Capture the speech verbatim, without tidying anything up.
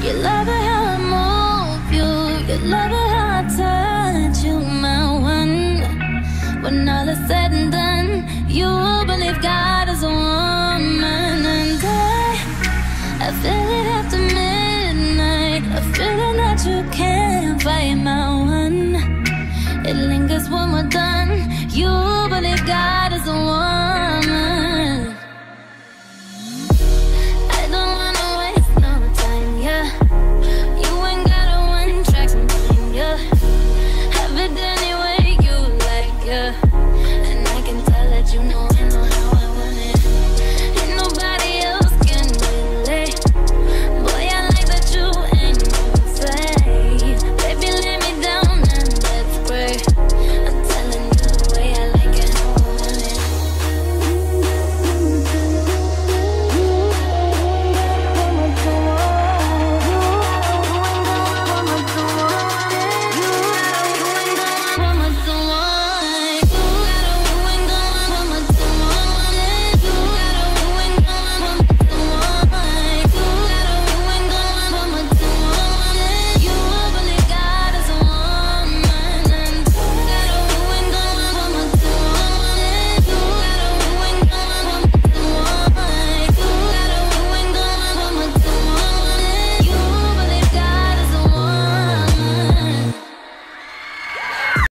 You love it how I move you. You love it how I touch you, my one. When all is said and done, you